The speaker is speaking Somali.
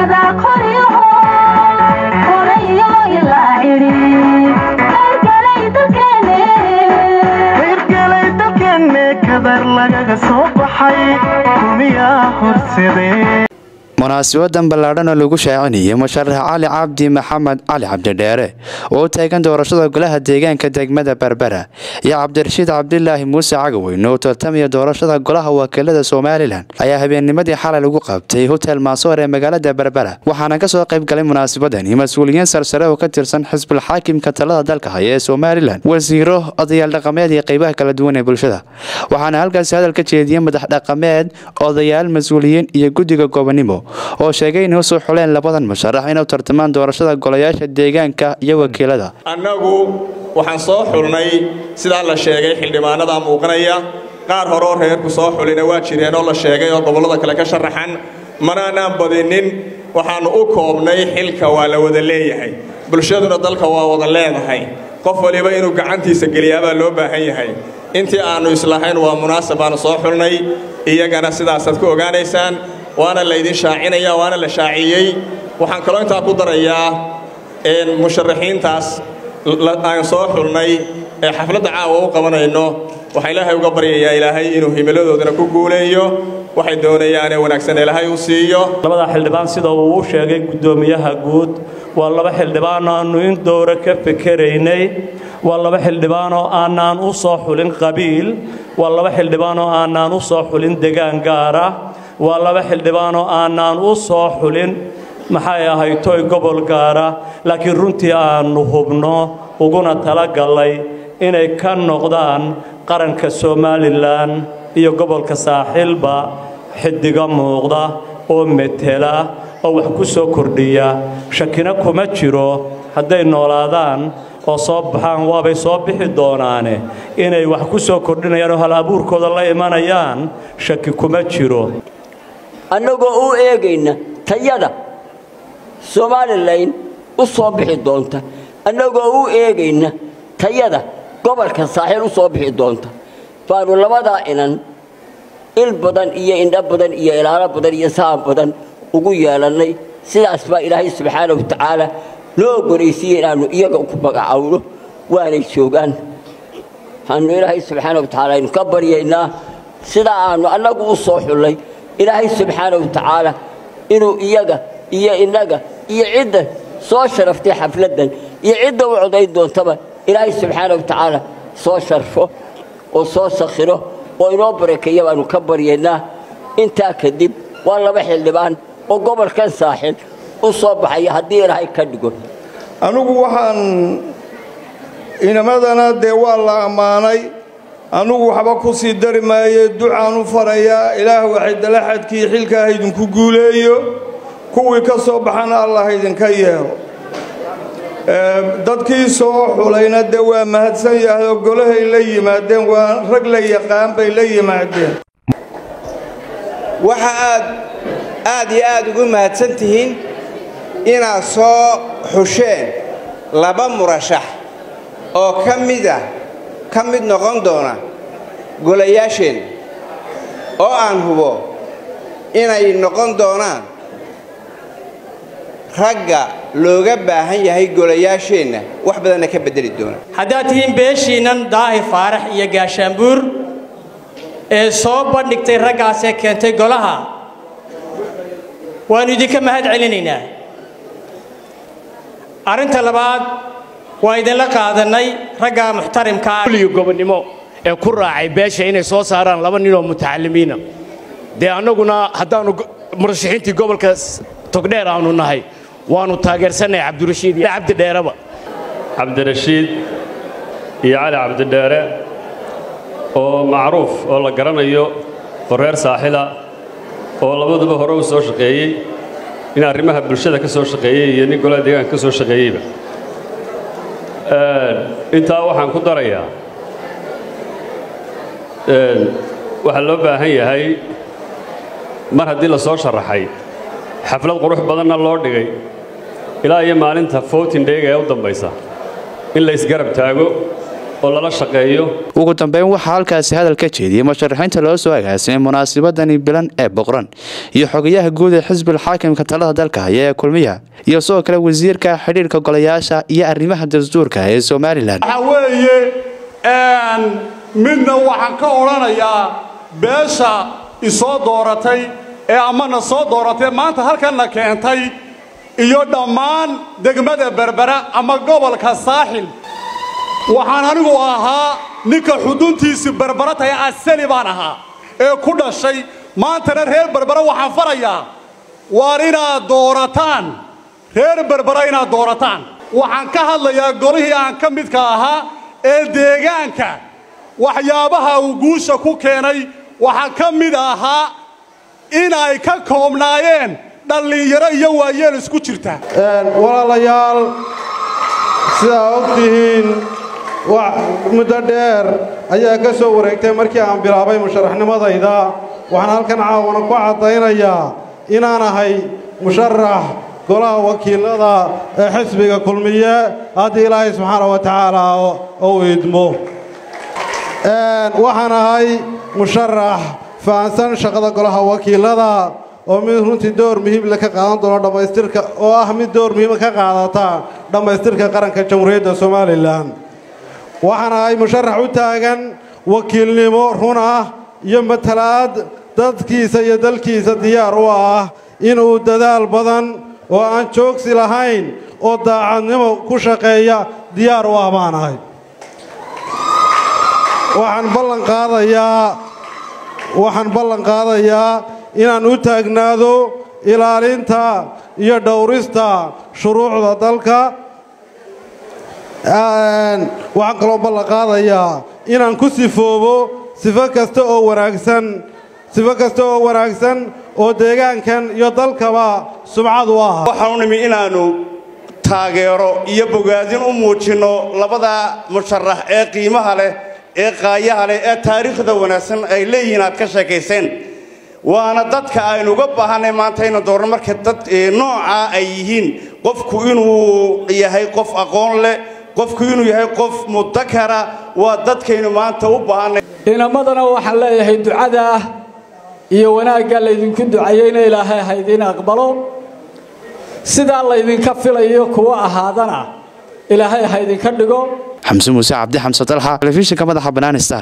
munaasabadan ballaadhan oo lagu shaacinayay musharax Cali Cabdi Maxamed Cali Cabdi Dheere oo taagan doorashada golaha deegaanka degmada Berbera iyo Cabdirashiid Cabdilaahi Muuse Cagaweyn oo tartamaya doorashada golaha wakiilada Soomaaliland ayaa habeennimadii xalay lagu qabtay Hotel Maasoor ee magaalada Berbera waxaana ka soo qayb galay munaasabadan mas'uuliyiin sarsare oo ka tirsan xisbul xaakimka talada dalka haya ee Soomaaliland wasiiro odayaal dhaqameed iyo qaybaha kala duwan ee bulshada waxaana halkaas hadal ka jeediyay madax dhaqameed odayaal mas'uuliyiin iyo guddiga gobolnimo oo sheegay inuu soo xuleen labadan musharax inuu tartamaan doorashada golayaasha deegaanka iyo wakiilada annagu waxaan soo xulnay sida la sheegay xildhibaanada muuqanaya qaar hore oo reerku soo xulina waa jireen oo la sheegay oo gobolada kale ka sharaxan manaan badinin waxaan u koobnay xilka waa la wada leeyahay bulshaduna dalka waa wada leedahay qof waliba inuu gacantiisa geliyaa loo baahan yahay intii aanu islahayn waa munaasab aan soo xulnay iyagana sidaas aad ku ogaanaysaan وانا اللي يدين شاعينيا وانا اللي شاعيي وحن كلو انتا ku darayaa in musharaxiintaas aan soo xulnay ee xafladda caawa u qabanayno waxa Ilaahay uga baryayaa Ilaahay inuu himiladoodana ku guuleeyo waxay doonayaan in wanaagsan Ilaahay u siiyo labada xildhibaan sida uu sheegay gudoomiyaha guud waa laba xildhibaan aanu in doora ka fikiraynay waa laba xildhibaan oo aanan u soo xulin qabiil waa laba xildhibaan oo aanan u soo xulin deegaan gaar ah waa laba xildhibaan oo aanan u soo xulin maxay ahayd toy gobol gaara laakiin runtii aanu hubno uguna tala galay inay ka noqdaan qaranka Soomaaliland iyo gobolka saaxilba xidiga muuqda oo metela oo wax ku soo kordhiya shakina kuma jiro haday noolaadaan oo soo baxaan waabay soo bixi doonaane inay wax ku soo kordhinayaan oo hal abuurkooda la imanayaan shaki kuma jiro annagoo u eegayna tayada Soomaaliland u soo bixi doonta annagoo u eegayna tayada gobolka saaxil u soo bixi doonta faanu labada inan il badan iyo indha badan iyo ilaalo badan iyo saam badan ugu yeelanay sidaas baa Ilaahay subxaanahu wa ta'ala loo goreysiyay inaanu iyaga ku magacaawno waanay joogaan hanu Ilaahay subxaanahu wa ta'ala in ka baryeynaa sida aanu annagu u soo xulay إلهي سبحانه وتعالى إنه إيجا إنجا عدة صو شرفتي حفلة عدة وعضيد دون طبعا إلهي سبحانه وتعالى صو شرفه وصو سخره وينبرك يا نكبر ينا أنت كذب والله بحي اللبان وقبل كان ساحل وصبح يهدير هاي كدقول أنا وحن إنما ذا والله أماني أنو حبكو سيدر ما يدعى نفريا إله واحد لحد كي حلك هيدن كقوليو كوي كصبحنا الله هيدن كيهو دتكي صوح ولينا الدواء ما هتسيا قوله إلي ما دين ورجل يقام بيلي ما دين وحاد يقول ما هتسنتهين إنا صو حسين لبا مرشح أو كم مد نقون دونا golayaasheen oo aan hubo inay noqon doonaan ragga looga baahan yahay golayaasheena wax badan ka bedeli doona hadaatiin beeshiinan daahi faarax iyo gaashaanbuur ee soo bandhigtay raggaas ee keentay golaha waan idinka mahad celinaynaa arinta labaad waa idin la qaadanay ragga muxtarimka ah iyo gobonimo ee ku raacay beesha inay soo saaraan laba nin oo mutacallimiina de anaguna hadaanu murashaxiintii gobolka togdheer aanu nahay waanu taageersanay Cabdirashiid iyo Cabdi Dheeraba Cabdirashiid iyo Cali Cabdi Dheere oo macruuf oo la garanayo reer saaxila oo labaduba hore u soo shaqeeyay in arrimaha bulshada ka soo shaqeeyay iyo nin golaha deegaanka ka soo shaqeeyayba inta waxaan ku darayaa waxa loo baahan yahay mar haddii la soo sharaxay xaflad qurux badanna loo dhigay ilaa iyo maalinta 14 day ee u dambaysa in la isgarab taago oo lala shaqeeyo. ugu dambeyn waxaa halkaasi hadal ka jeediyay musharaxiinta loo soo agaasimay munaasabadani bilan ee boqran iyo xogayaha guud ee xisbiga xaakimka talada dalka haya ee kulmiya iyo soo kale wasiirka xiriirka golayaasha iyo arrimaha dastuurka ee Soomaaliland. waxa weeye midna waxaan ka oranayaa beesha isoo dooratay ee amana soo dooratay maanta halkan keentay iyo dhammaan degmada Berbera ama gobolka Saaxil waxaan anigu ahaa ninka xuduntiisa Berbera tahay asali baan ahaa ee ku dhashay maanta reer Berbera waxaan farayaa waar inaad doorataan reer Berbera inaad doorataan waxaan ka hadlayaa golihii aan ka midka ahaa ee deegaanka waxyaabaha uu guusha ku keenay waxa ka mid ahaa in ay ka koobnaayeen dhalinyaro iyo waayeel isku jirta walaalayaal sida ogtihiin muddo dheer ayaa ka soo wareegtay markii aan bilaabay musharaxnimadayda waxaan halkan caawana ku cadaynayaa inaan ahay musharax golaha wakiilada ee xisbiga kulmiye haddii ilaahay subxaanahu wa tacaala uu idmo waxaan ahay musharax fahansan shaqada golaha wakiilada oo mid runtii door muhiim leh ka qaadan doono dhamaystirka oo ah mid door muhiim ka qaadata dhamaystirka qaranka Jamhuuriyadda Soomaaliland waxaan ahay musharax u taagan wakiilnimo run ah iyo matalaad dadkiisa iyo dalkiisa diyaar u ah inuu dadaal badan oo aan joogsi lahayn oo daacadnimo ku shaqeeya diyaar u ah baan ahay waxaan ballan qaadayaa inaan u taagnaado ilaalinta iyo dhowrista shuruucda dalka waxaan kaloo ballan qaadayaa inaan ku sifoobo sifo kasta oo wanaagsan oo deegaankan iyo dalkaba sumcad u ah waxaan u nimi inaanu taageero iyo bogaadin u muujino labada musharax ee qiimaha leh ee qaayaha leh ee taariikhda wanaagsan ay leeyihiin aad ka sheekayseen waana dadka aynu uga baahanay maanta inaan doorno marka dad nooca ay yihiin qofku inuu yahay qof aqoon leh qofku inuu yahay qof mudakara waa dadkaynu maanta u baahanay inamadana waxaan leeyahay ducada iyo wanaagga la idinku ducayeeyna Ilaahay ha idin aqbalo sida la idinka filayo kuwa ahaadana Ilaahay ha idinka dhigo Xamse Muuse Cabdi Xamse Talha telefishinka madaxa bannaan Star